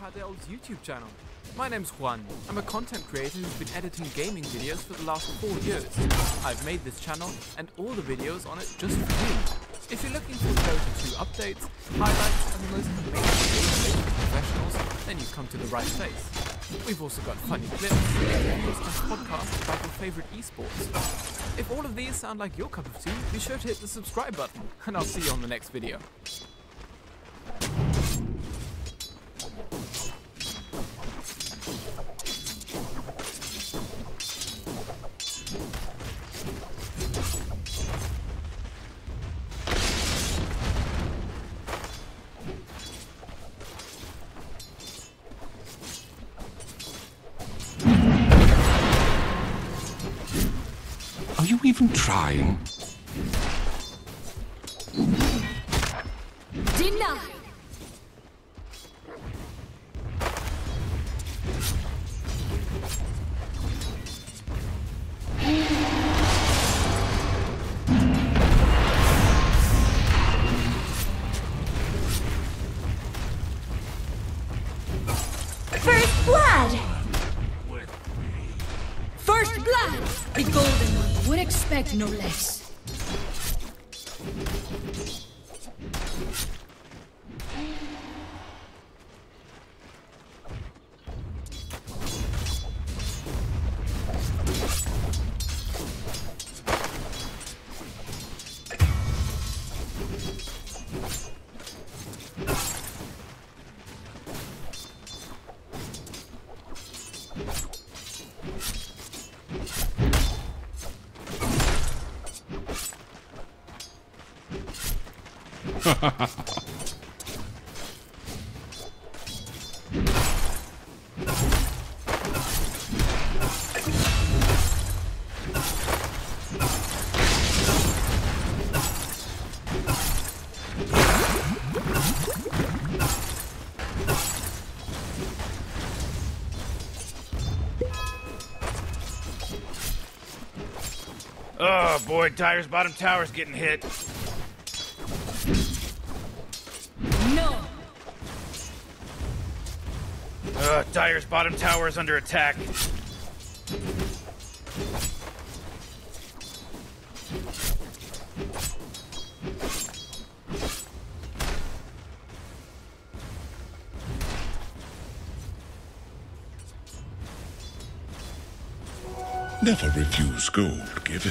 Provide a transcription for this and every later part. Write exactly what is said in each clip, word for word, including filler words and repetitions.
Cardel's YouTube channel. My name's Juan. I'm a content creator who's been editing gaming videos for the last four years. I've made this channel and all the videos on it just for you. If you're looking for Dota two updates, highlights and the most amazing gameplay for professionals, then you've come to the right place. We've also got funny clips, reviews and podcasts about your favourite esports. If all of these sound like your cup of tea, be sure to hit the subscribe button, and I'll see you on the next video. Are you even trying? Denied. First blood. First blood. The golden one would expect no less. Oh boy, Dyer's bottom tower's getting hit. No. Uh, Dyer's bottom tower is under attack. Never refuse gold given.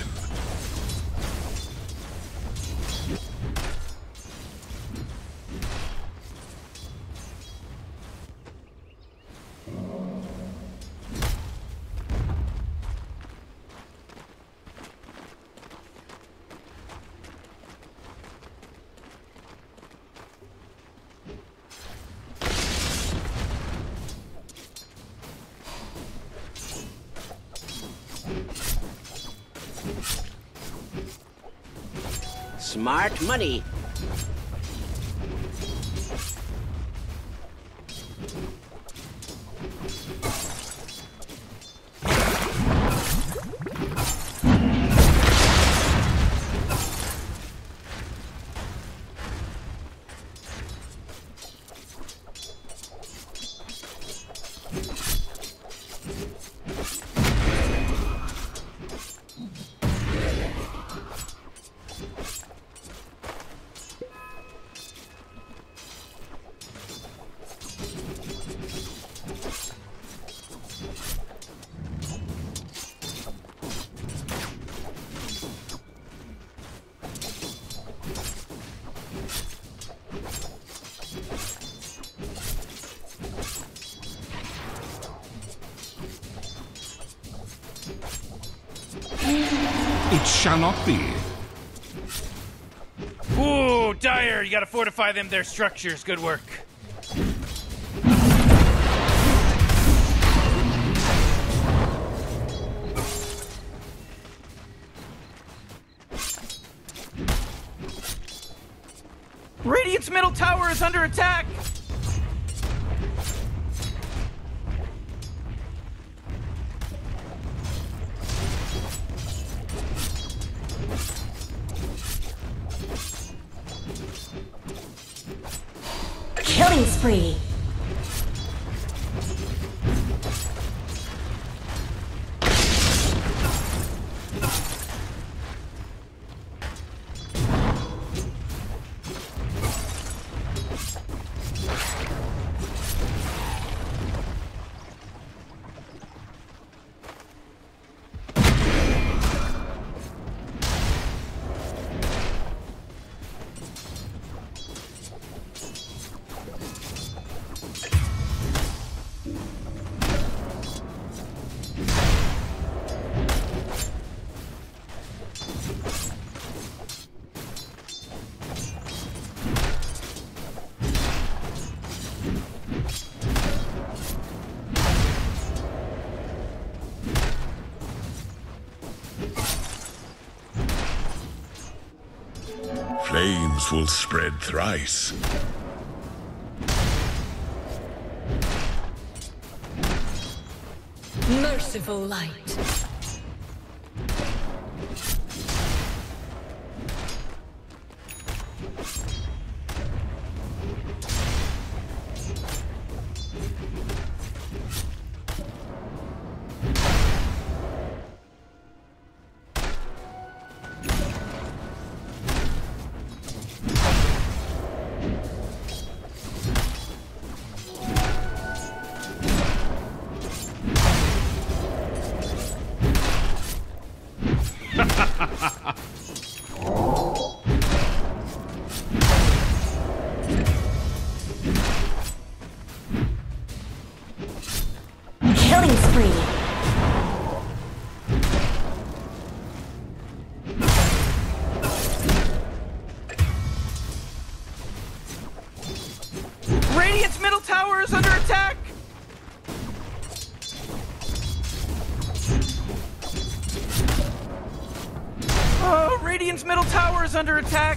Smart money. It shall not be. Ooh, Dyer, you gotta fortify them their structures. Good work. Radiant's middle tower is under attack! Killing spree. flames will spread thrice. Merciful light. Killing spree. Radiant's middle tower is under attack! Oh, Radiant's middle tower is under attack!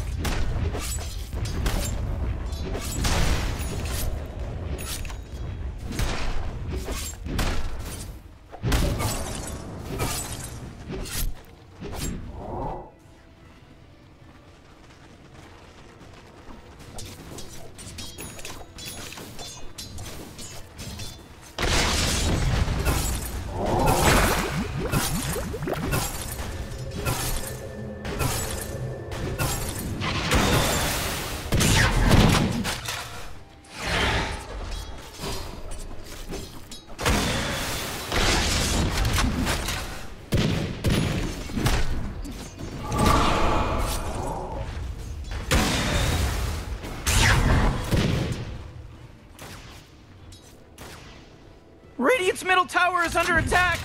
Radiant's middle tower is under attack!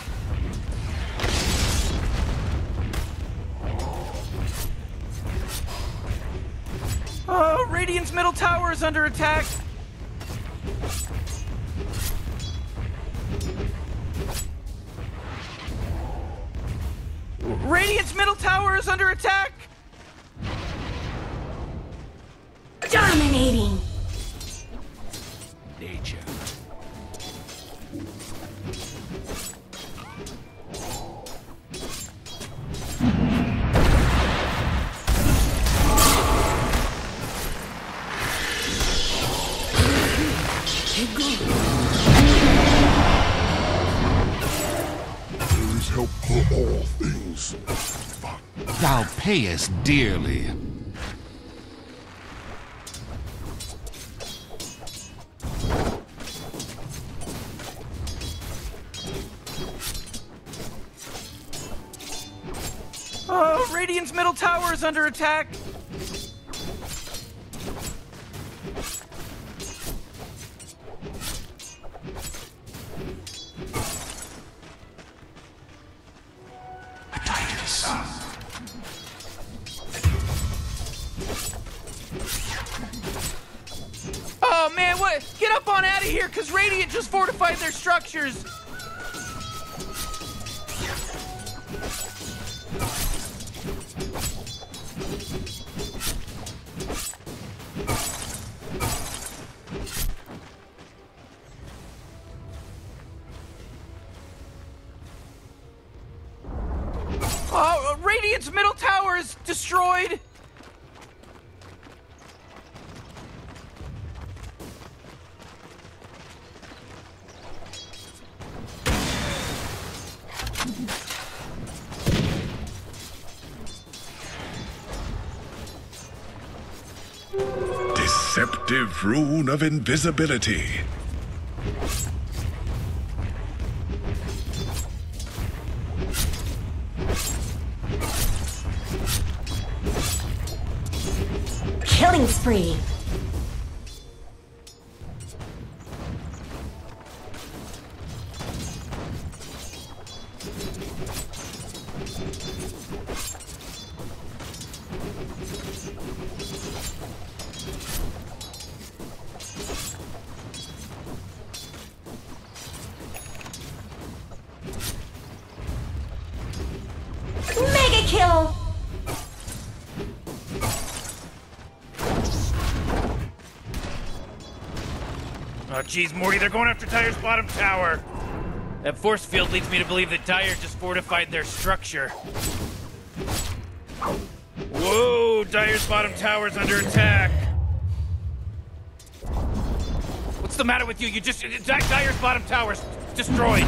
Oh, Radiant's middle tower is under attack! Radiant's middle tower is under attack! Dominating. Nature. There is help for all things. Thou payest dearly. Oh, Radiant's middle tower is under attack! Oh man, what? Get up on out of here, cause Radiant just fortified their structures! Oh, Radiant's middle tower is destroyed! Deceptive rune of invisibility. Killing spree. Mega kill. Oh, geez, Morty, they're going after Dire's bottom tower. That force field leads me to believe that Dire just fortified their structure. Whoa, Dire's bottom tower's under attack. What's the matter with you? You just... Dire's bottom tower's destroyed.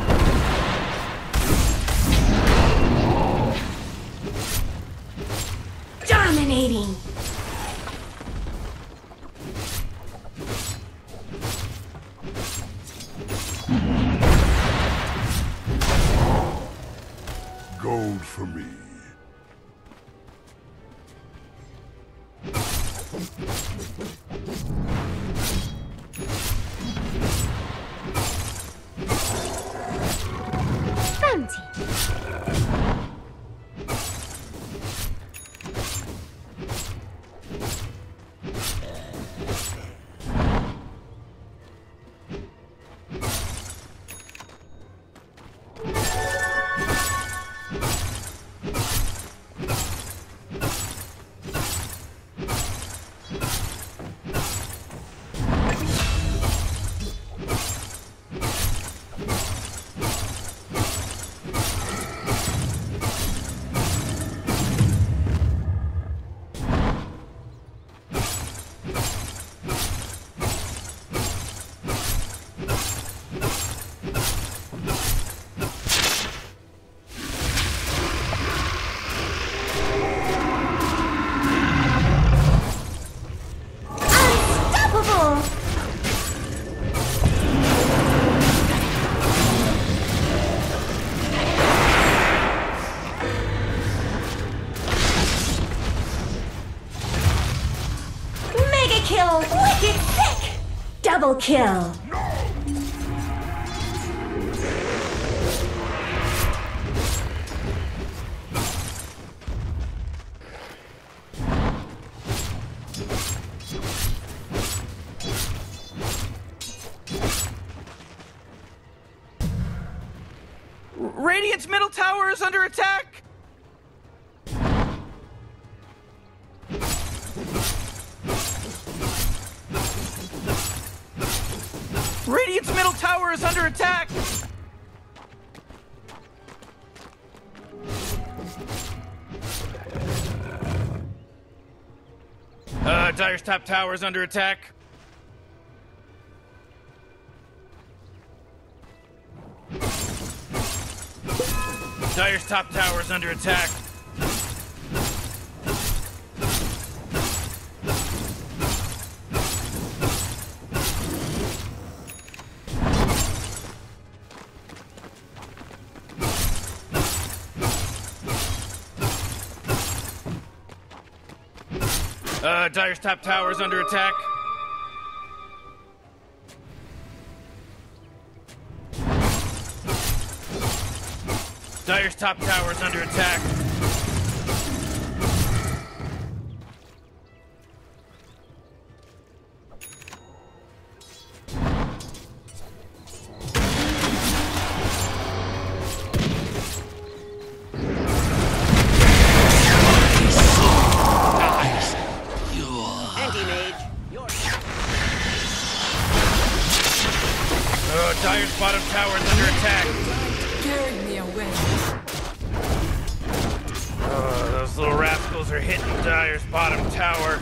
Dominating. Gold for me. Bounty. Kill! Wicked sick! Double kill! Radiant's middle tower is under attack! Radiant's middle tower is under attack! Uh, Dire's top tower is under attack. Dire's top tower is under attack. Uh, Dire's top tower is under attack. Dire's top tower is under attack. Anti-Mage, you're... Uh, Dire's bottom tower is under attack. Carry me away. Uh, those little rascals are hitting Dire's bottom tower.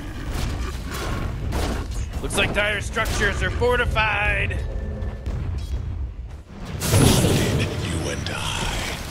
Looks like Dire's structures are fortified. You and I.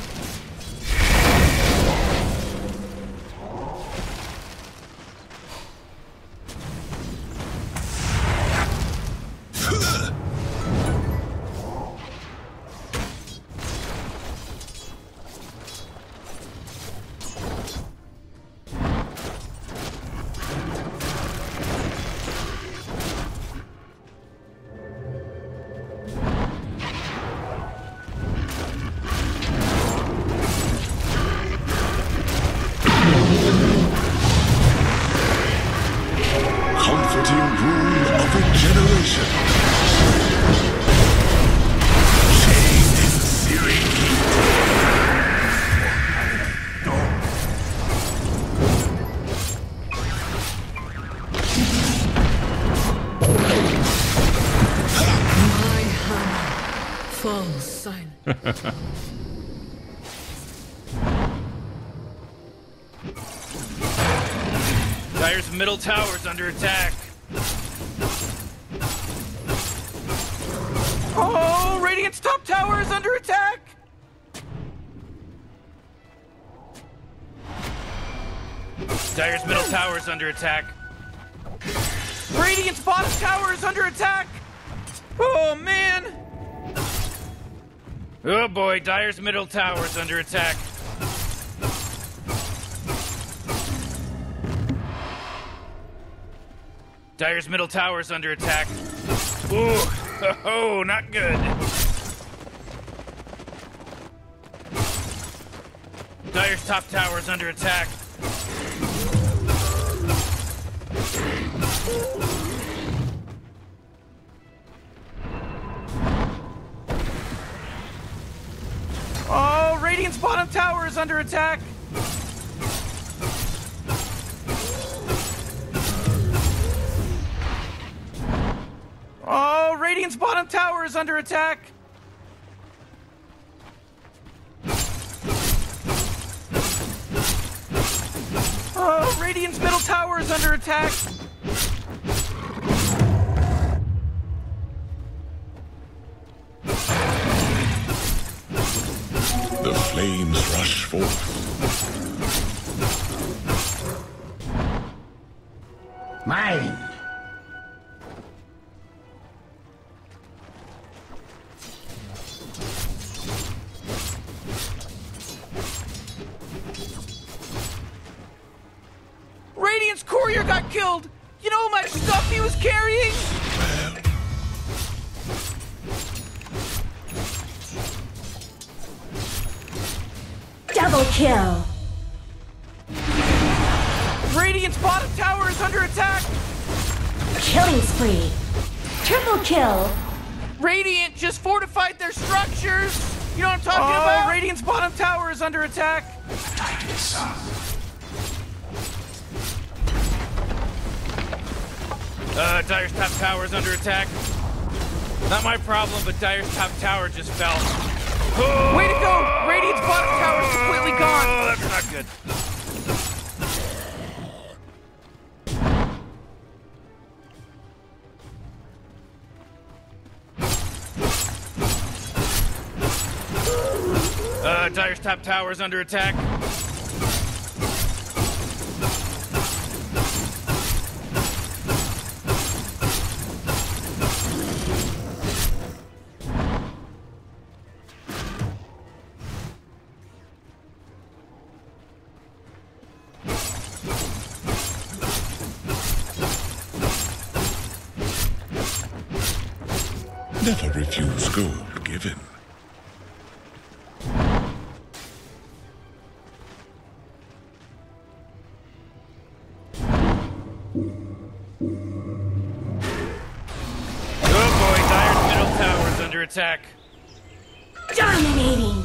Comforting rule of a generation. Chained in searing heat. Fall silent. Dire's middle tower's under attack. Oh, Radiant's top tower is under attack! Dire's middle tower's under attack. Radiant's bottom tower is under attack! Oh, man! Oh boy, Dire's middle tower's under attack. Dire's middle tower's under attack. Ooh, oh, not good. Dire's top tower's under attack. Oh, Radiant's bottom tower is under attack! Oh, Radiant's bottom tower is under attack! Oh, Radiant's middle tower is under attack! The flames rush forth. Mine. Radiant's courier got killed! You know how much stuff he was carrying? Double kill. Radiant's bottom tower is under attack! Killing spree. Triple kill. Radiant just fortified their structures! You know what I'm talking Oh. about? Radiant's bottom tower is under attack! Uh, Dire's top tower's under attack. Not my problem, but Dire's top tower just fell. Oh, Way to go! Radiant's bottom tower is completely gone! oh, that's not good. Uh, Dire's top tower's under attack. Never refuse gold given. Oh boy, Dire's middle tower's under attack. Dominating.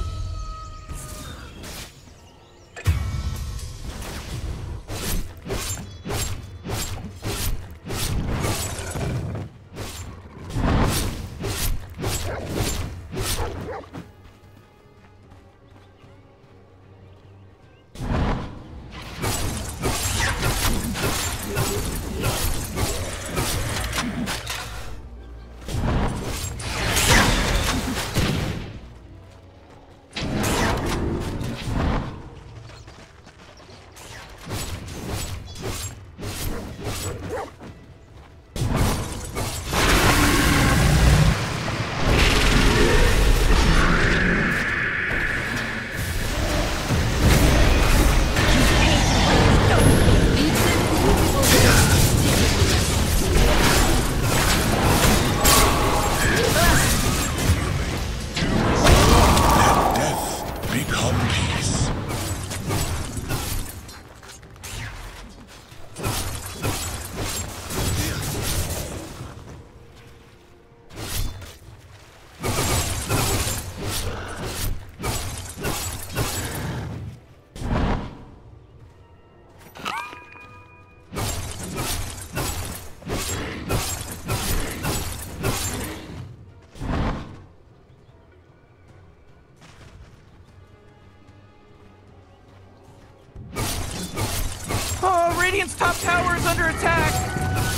Radiant's top tower is under attack!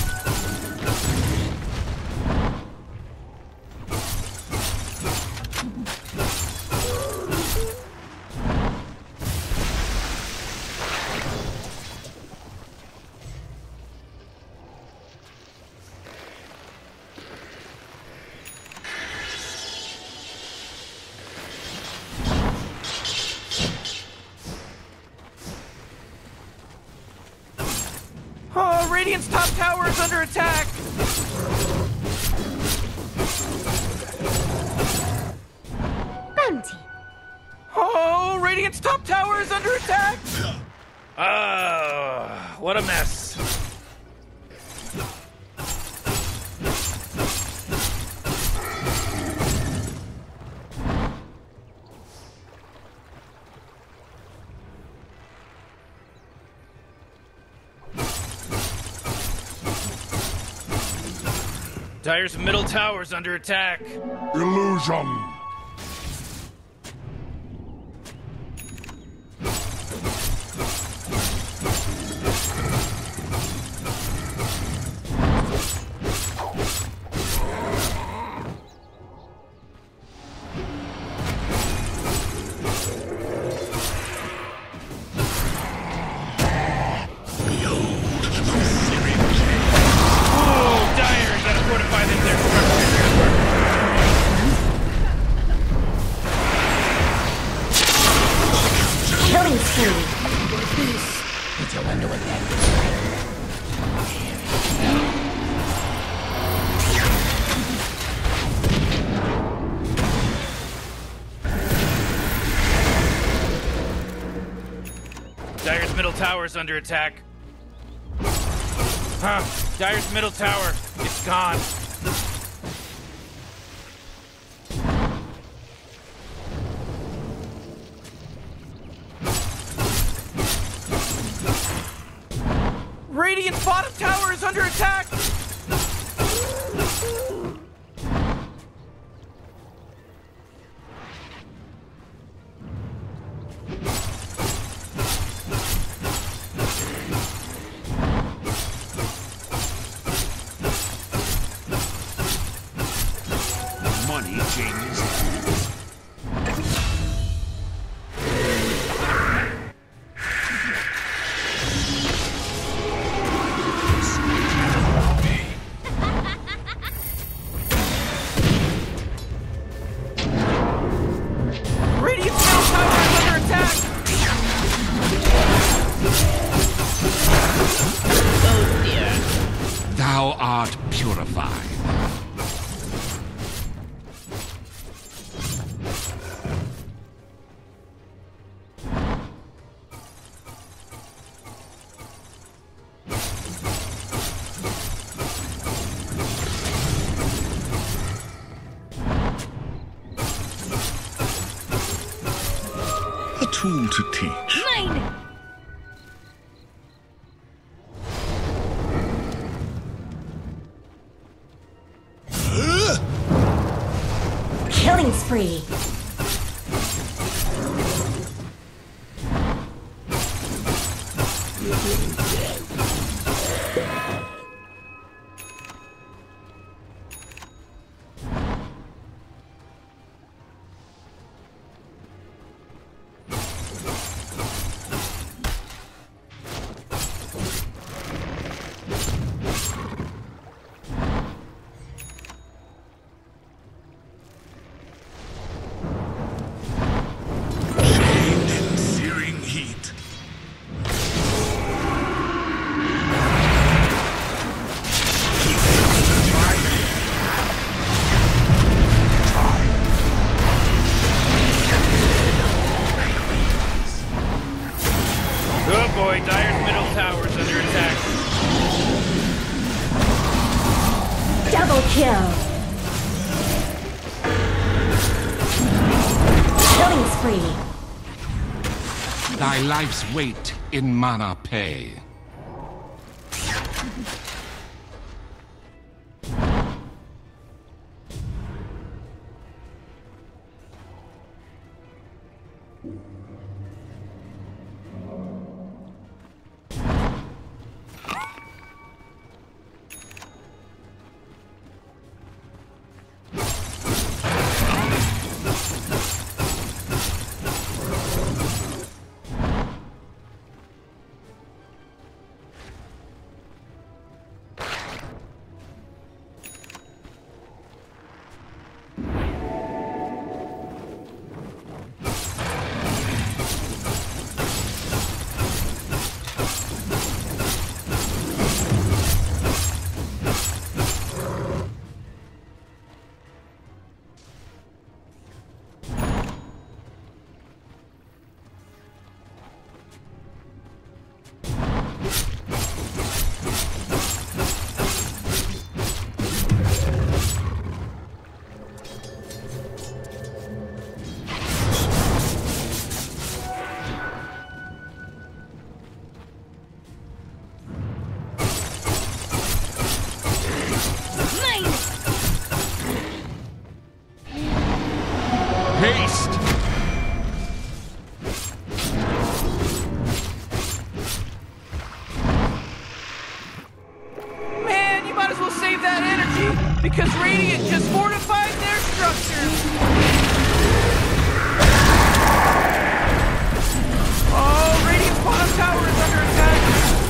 Oh, Radiant's top tower is under attack! Bounty. Oh, Radiant's top tower is under attack! Ah, what a mess. Dire's middle tower's under attack. Illusion. Dire's middle tower's under attack. Huh. Dire's middle tower. It's gone. Radiant's bottom tower is under attack! Money changes. Radiant's middle tower is under attack! Oh dear. Thou art purified. A tool to teach. Mine. Killing spree. Shamed in searing heat. Oh boy, Dire's middle tower's under attack. Double kill. Killing spree. Thy life's weight in mana pay. Because Radiant just fortified their structures! Oh, Radiant's bottom tower is under attack!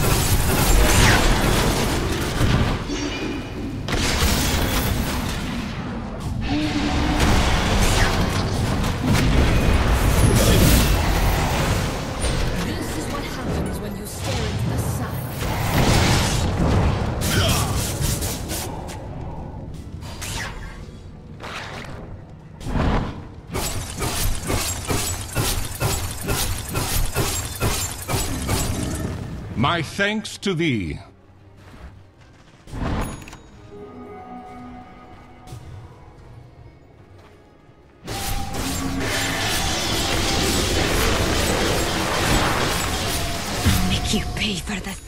This is what happens when you stare into the sun. My thanks to thee. Make you pay for this.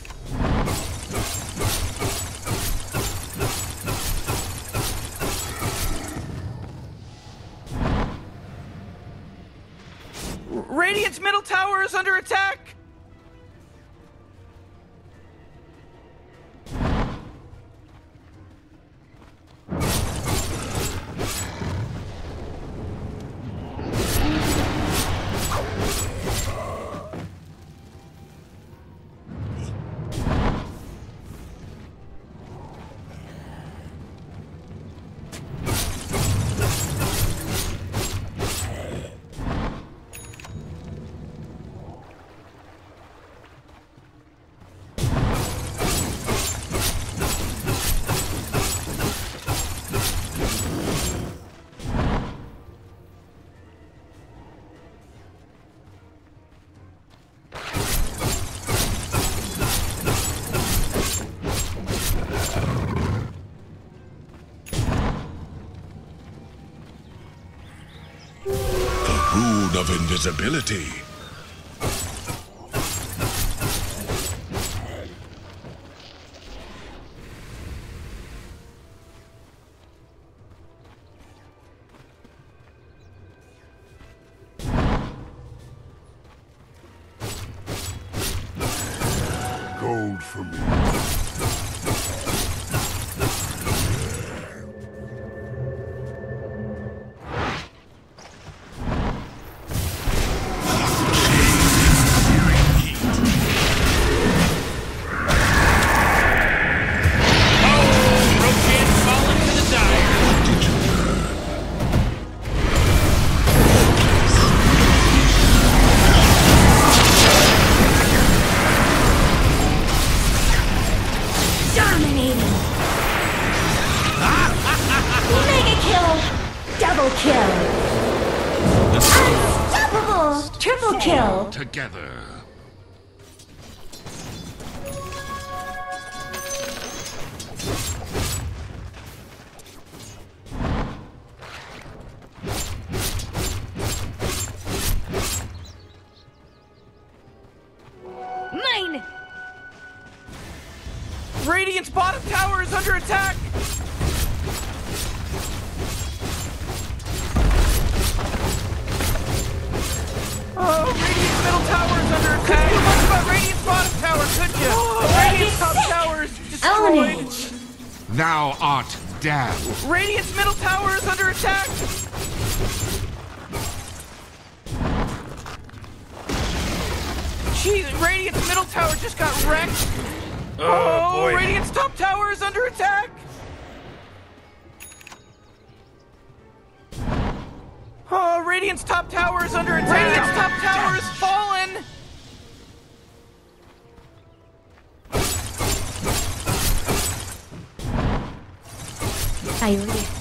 Radiant's middle tower is under attack! Rune of invisibility. Gold for me. Double kill! Unstoppable! Triple kill! Together. Mine! Radiant's bottom tower is under attack! Oh, Radiant's middle tower is under attack! Couldn't do much about Radiant's bottom tower, could you? Oh, Radiant's top tower is destroyed! Anti-Mage! Thou art damned. Radiant's middle tower is under attack! Jeez, Radiant's middle tower just got wrecked! Oh, Oh, boy. Radiant's top tower is under attack! Oh, Radiant's top tower is under attack! Radiant's top tower is fallen! I live.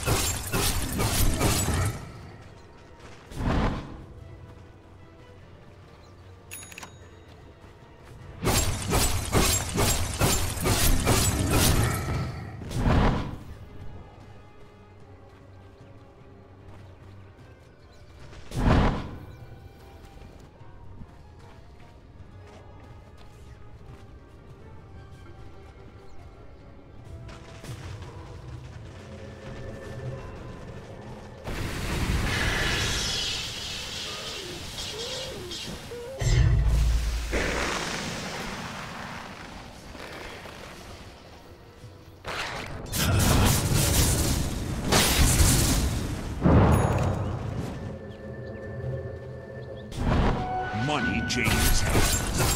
changes hands.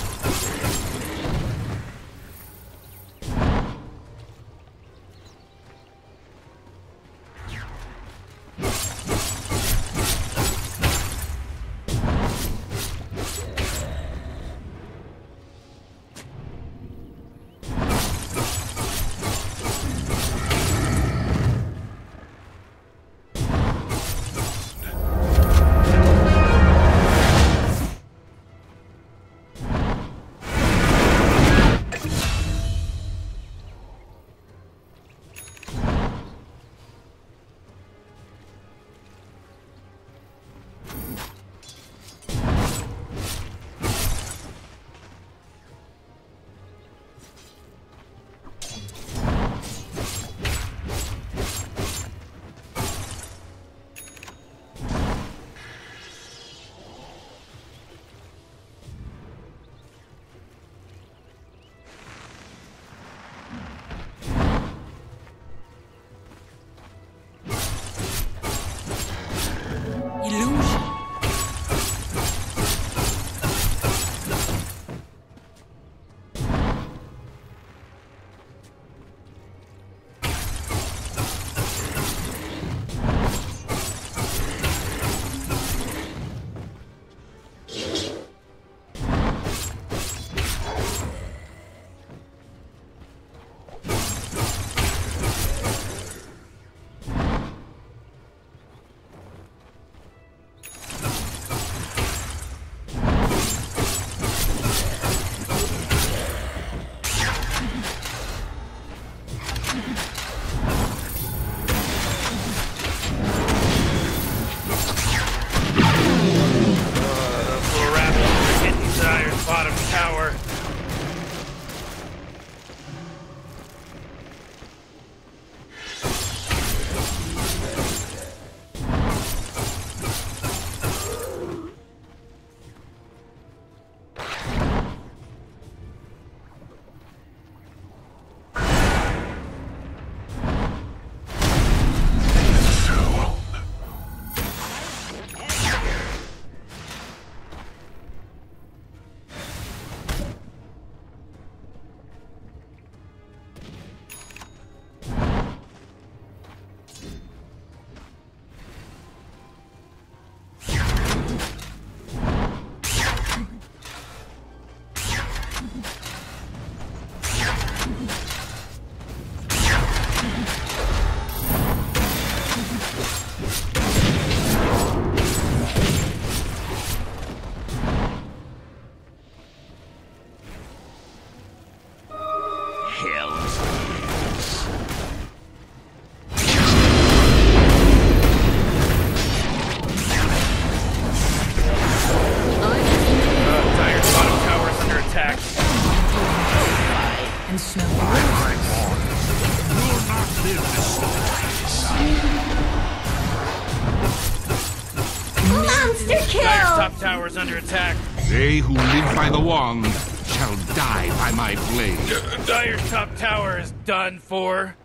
Monster kill! Dire's top tower is under attack. They who live by the wand shall die by my blade. Dire's top tower is done for.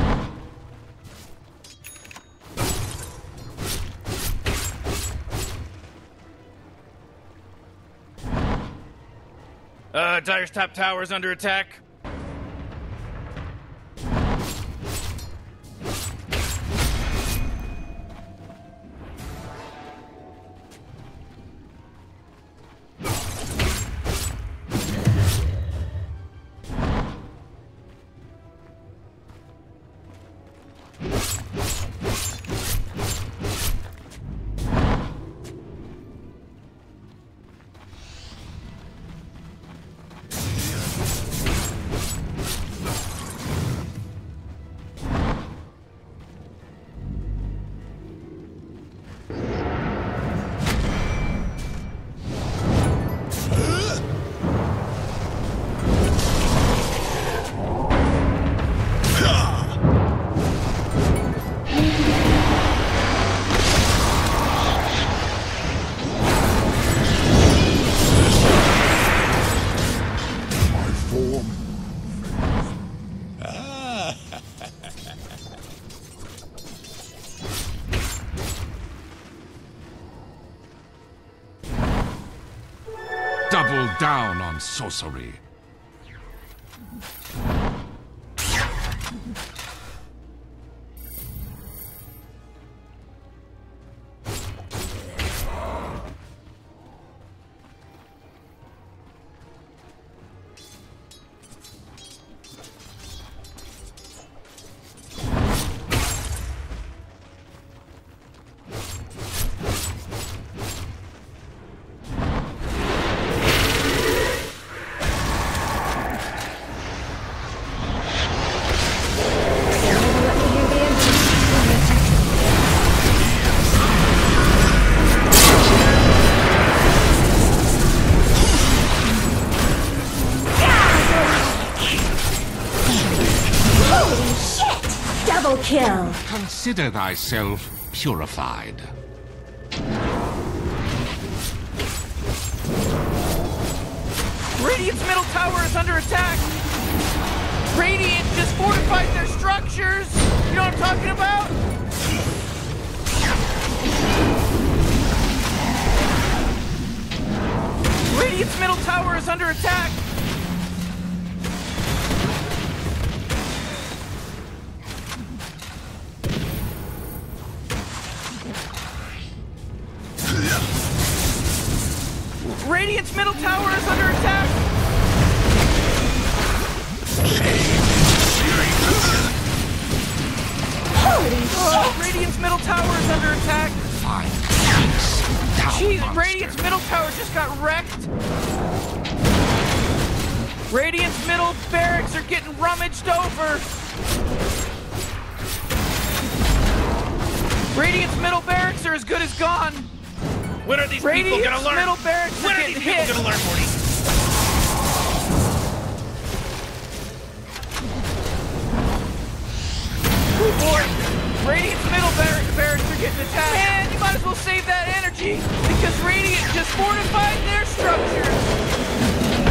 Uh, Dire's top tower is under attack. double down on sorcery. Double kill. Consider thyself purified. Radiant's middle tower is under attack! Radiant just fortified their structures! You know what I'm talking about? Radiant's middle tower is under attack! Radiant's middle tower is under attack! Holy Oh, Radiant's middle tower is under attack! Fine peace. Thou Jeez, monster. Radiant's middle tower just got wrecked! Radiant's middle barracks are getting rummaged over! Radiant's middle barracks are as good as gone! When are these Radiant's people gonna learn? middle barracks When are are getting these people hit! gonna learn, Morty? Oh boy! Radiant's middle bar barracks are getting attacked! Man, you might as well save that energy! Because Radiant just fortified their structures!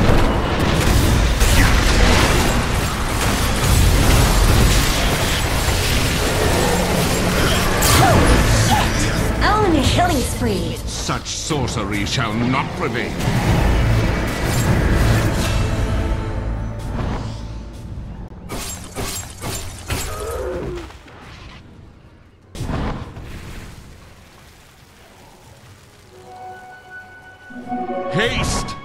Own a killing spree. Such sorcery shall not prevail. Haste!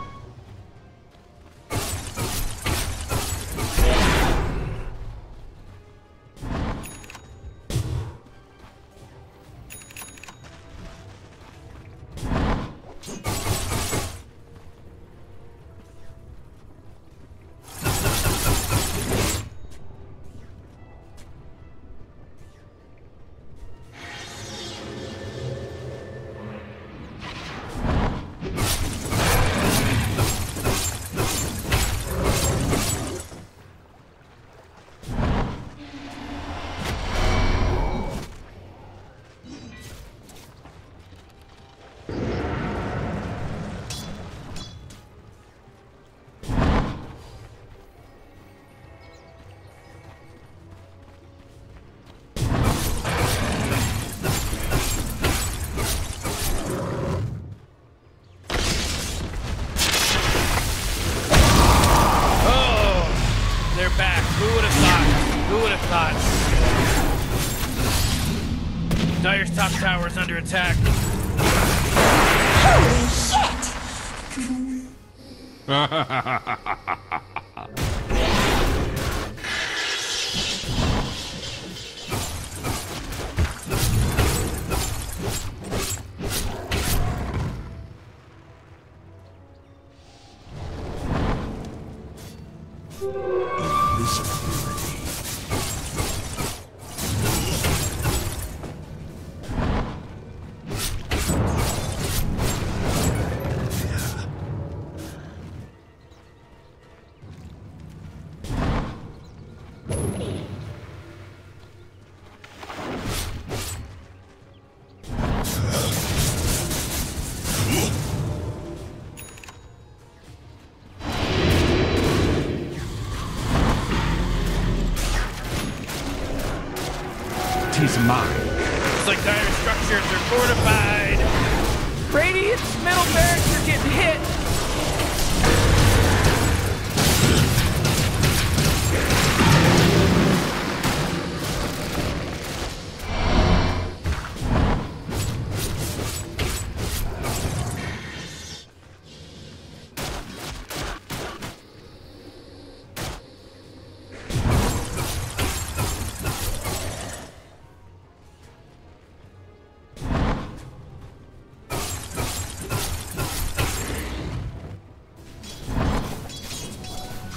They're back. Who would have thought? Who would have thought? Dire's top tower is under attack. Holy shit! Tis mine. It's like dire structures are fortified. Radiant's middle barracks are getting hit!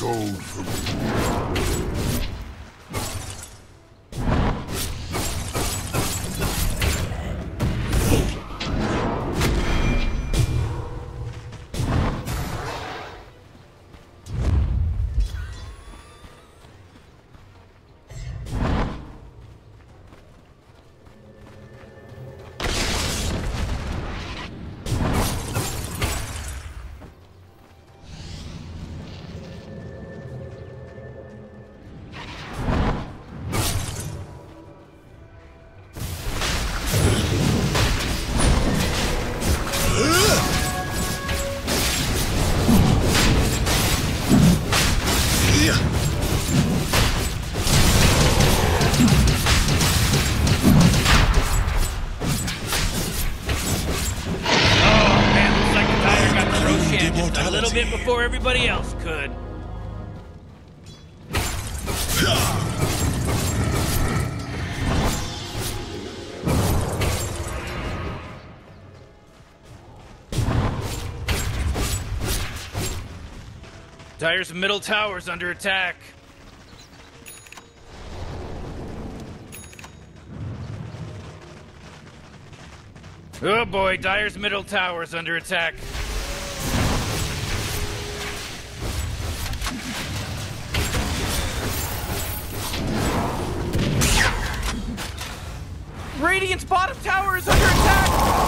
gold for me. A little bit before everybody else could. Dire's middle tower's under attack. Oh boy, Dire's middle tower's under attack. Radiant's bottom tower is under attack!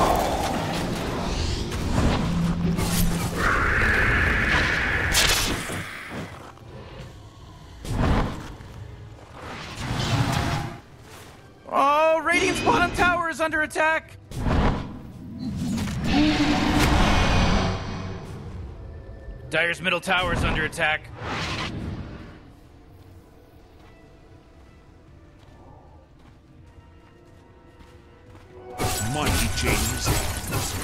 Oh, Radiant's bottom tower is under attack! Dire's middle tower is under attack. Money changes hands.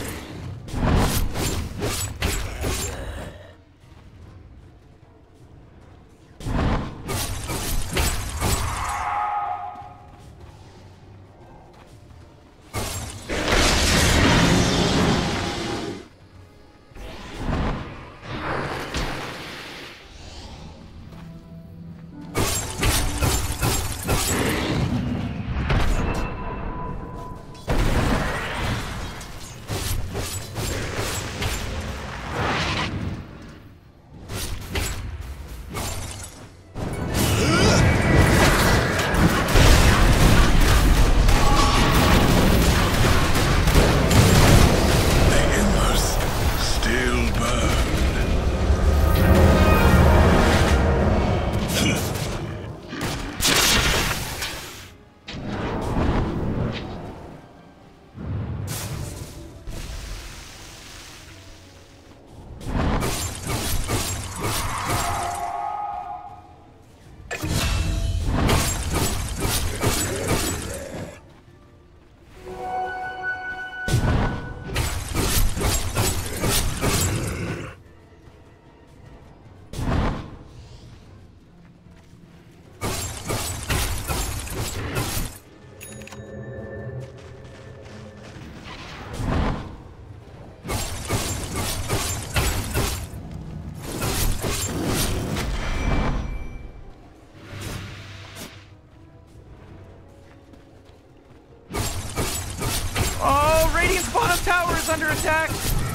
Oh, Radiant's bottom tower is under attack!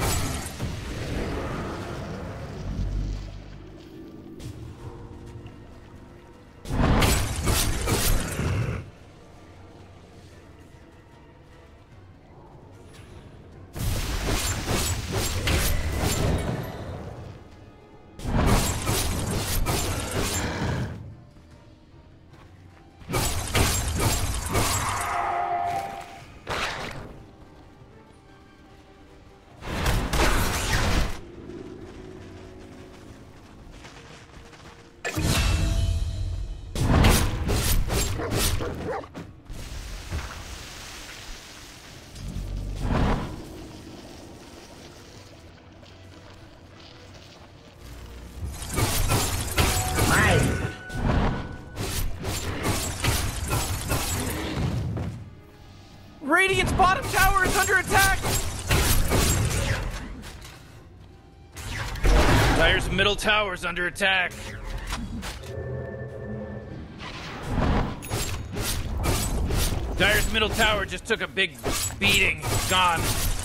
Radiant's bottom tower is under attack! Dire's middle tower's under attack. Dire's middle tower just took a big beating. Gone.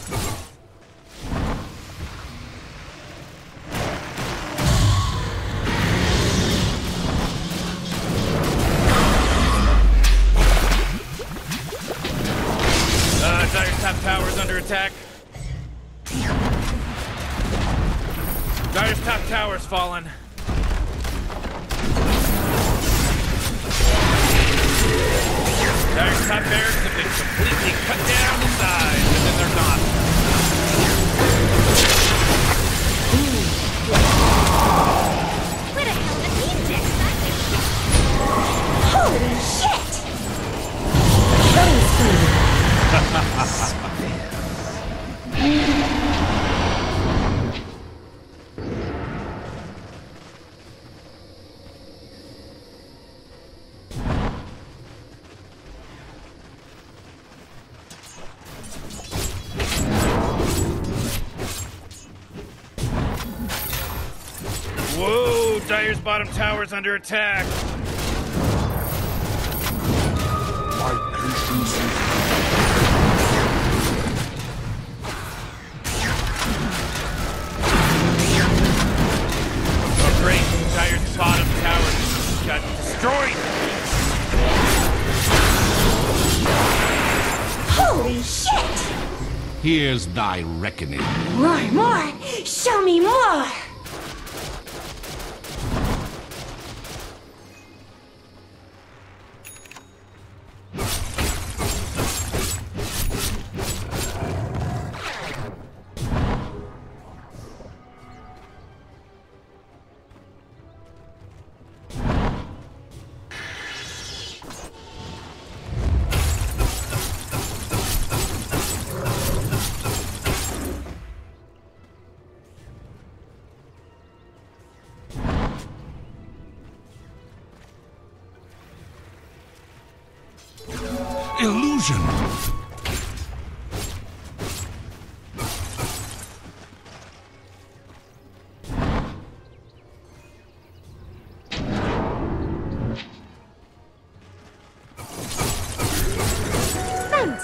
Uh, Dire's top tower is under attack. Dire's top tower's fallen. Dire's top barracks have been completely cut down to size, and then they're not. What a hell of a team deck, holy shit! Killing spree. Whoa, Dire's bottom tower's under attack. My patience is... Oh, great. Dire's bottom tower got destroyed. Holy shit! Here's thy reckoning. More, more! Show me more! Illusion! Bounty.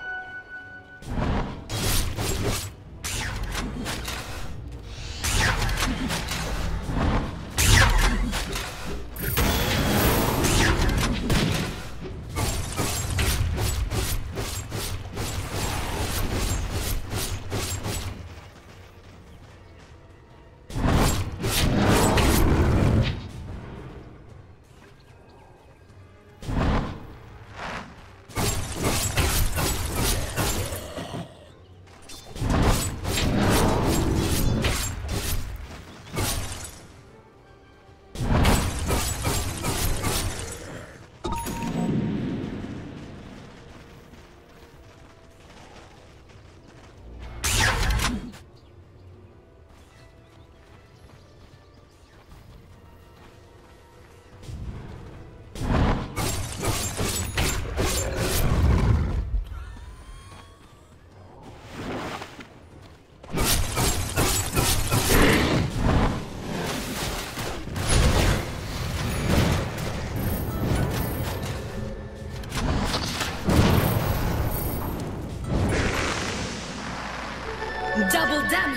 Double damage.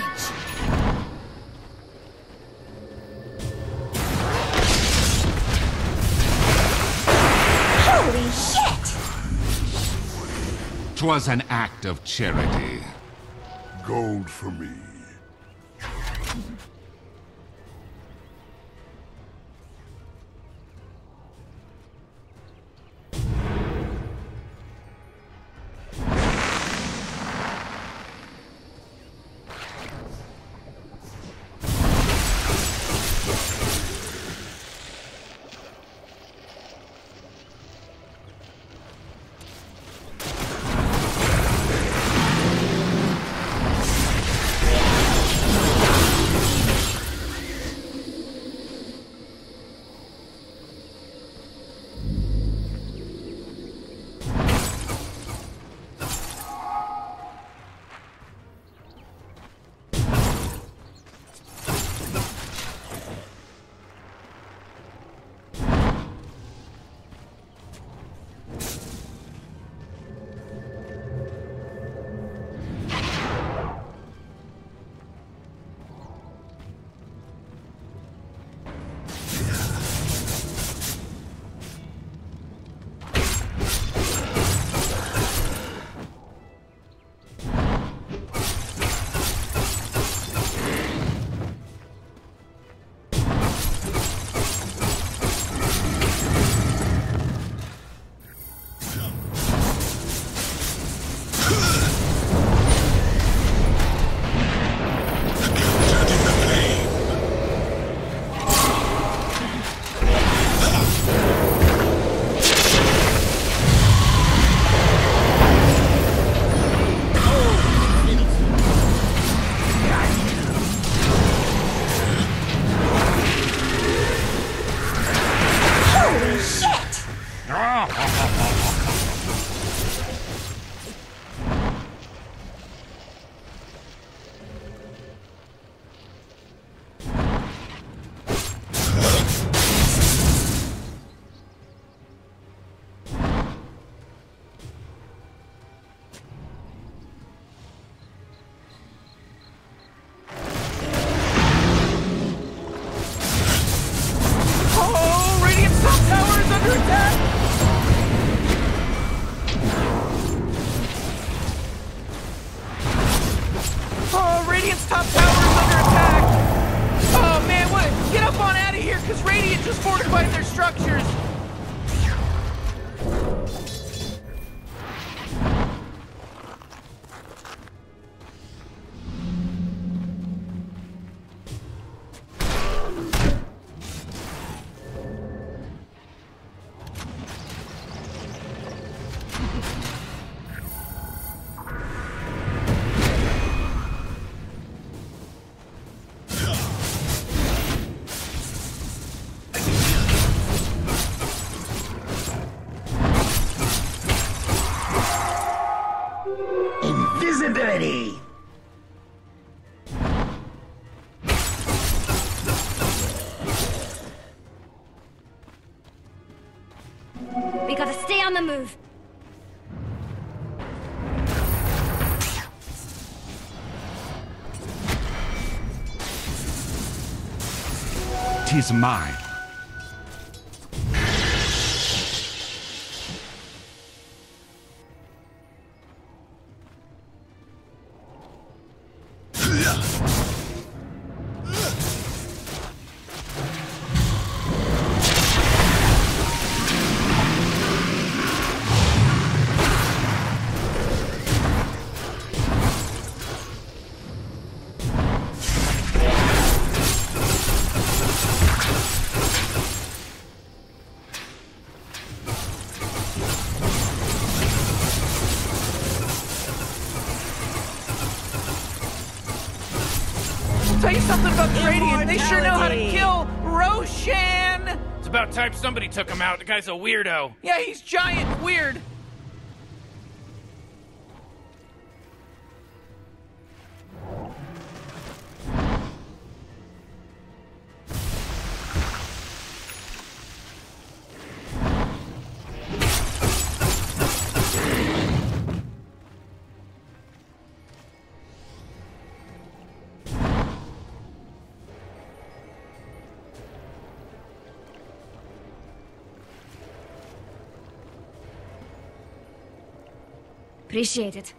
Holy shit! 'Twas an act of charity. Gold for me. just fortified their structures! Invisibility! We gotta stay on the move. Tis mine. Tell you something about the Radiant. They sure know how to kill Roshan! It's about time somebody took him out. The guy's a weirdo. Yeah, he's giant and weird. Appreciate it.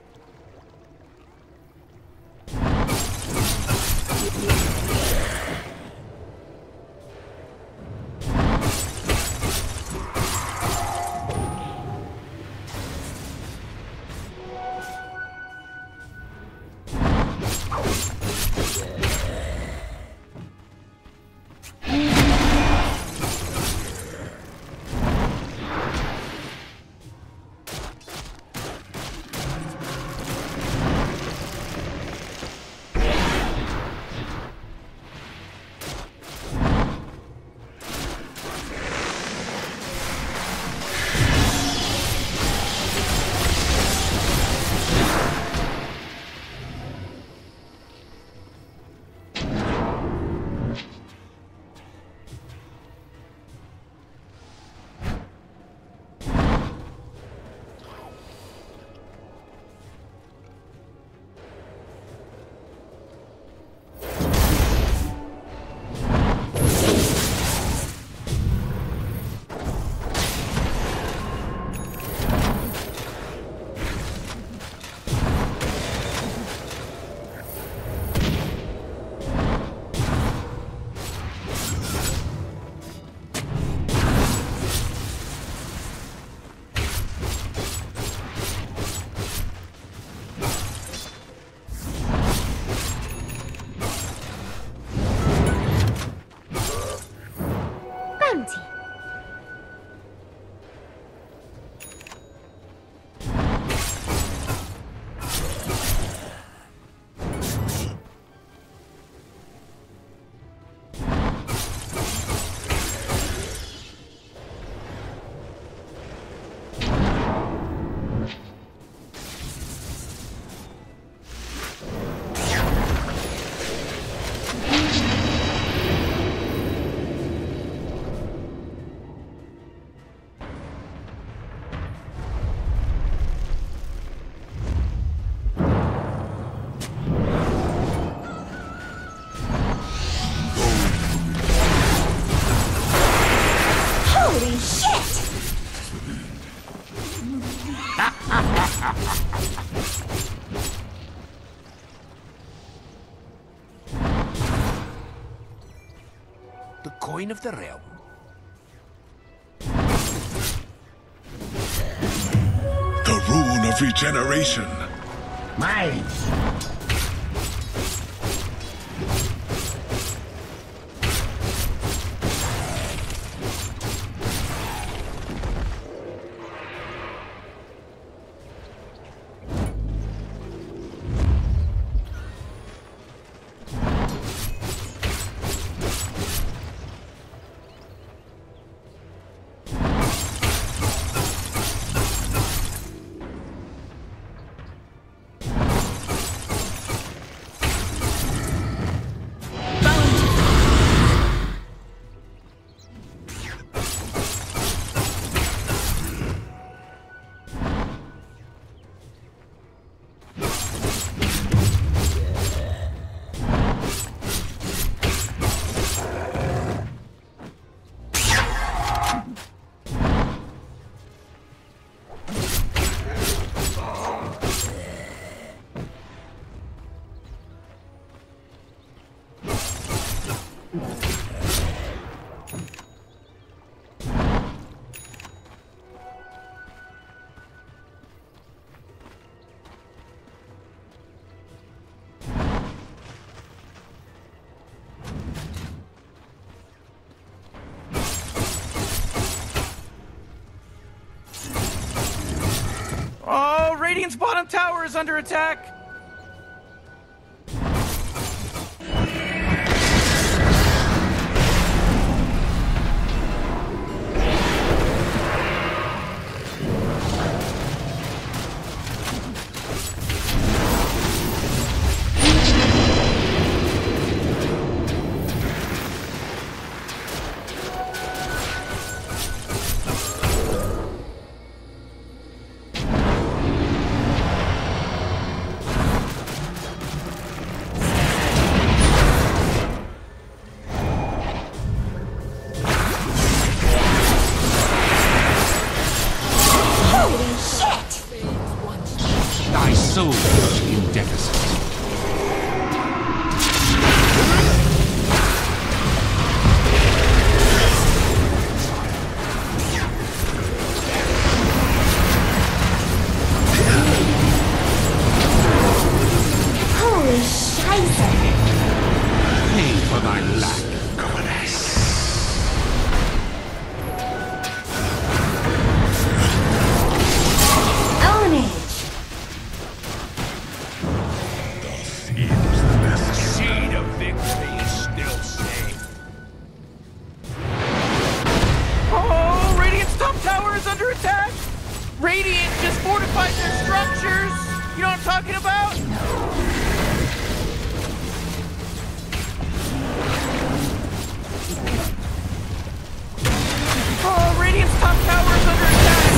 The coin of the realm. of regeneration. Mine. Oh, Radiant's bottom tower is under attack! Thy soul in deficit. Holy scheiße! Pay for thy lack, goddess. Own it! Seed of victory is still safe. Oh, Radiant's top tower is under attack! Radiant just fortified their structures! You know what I'm talking about? Oh, Radiant's top tower is under attack!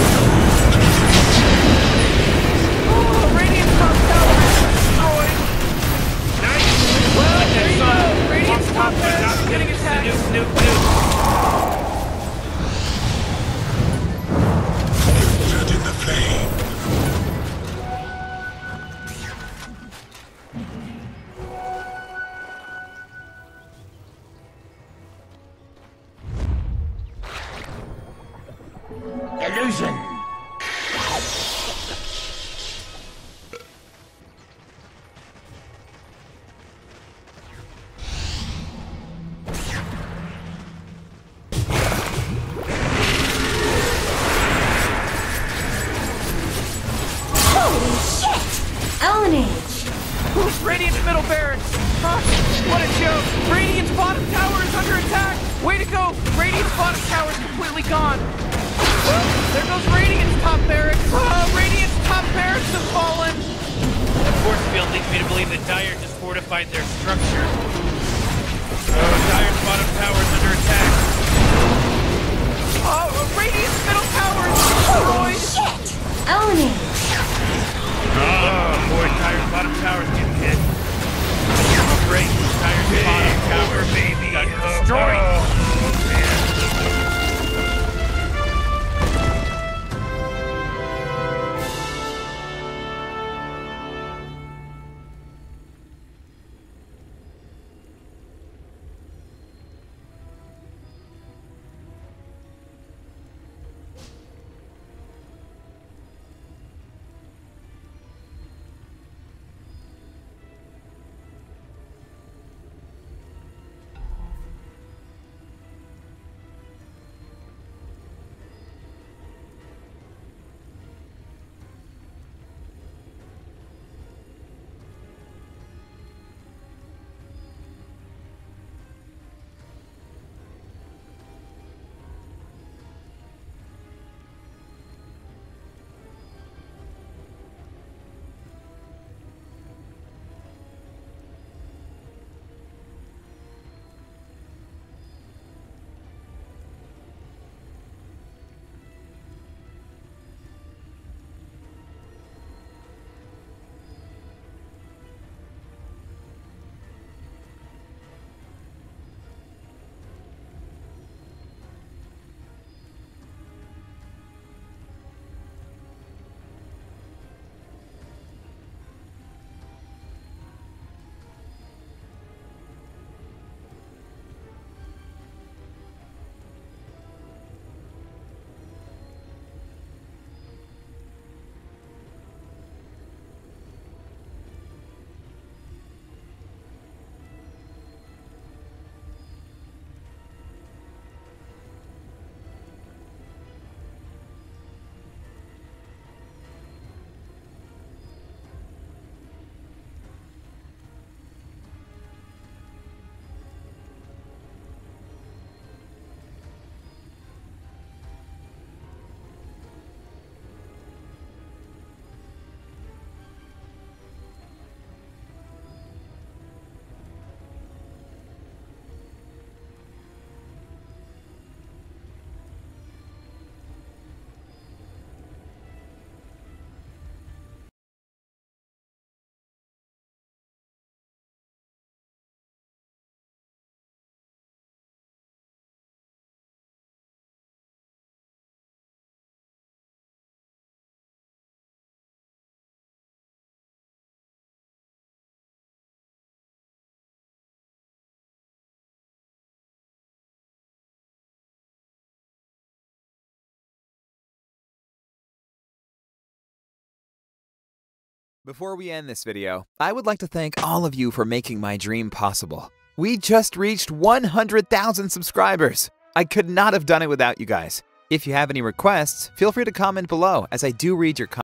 Oh, Radiant's top tower is destroyed! Nice. Well, Like there you that song. go! Radiant's Pump, top pump, but tower not is getting nuke, attacked! nuke, nuke, nuke. Blood in the flame. Illusion. Holy shit! Own it! Radiant's middle barracks! Huh? What a joke! Radiant's bottom tower is under attack! Way to go! Radiant's bottom tower is completely gone! Well, there goes Radiant's top barracks! Oh, Radiant's top barracks have fallen! The force field leads me to believe that Dire just fortified their structure. Oh, Dire's bottom tower is under attack. Oh, Radiant's middle tower is Holy destroyed! shit! Own it! Oh, boy, Dire's bottom tower is getting hit. Great, Dire's bottom tower, baby, got destroyed. Before we end this video, I would like to thank all of you for making my dream possible. We just reached one hundred thousand subscribers. I could not have done it without you guys. If you have any requests, feel free to comment below, as I do read your comments.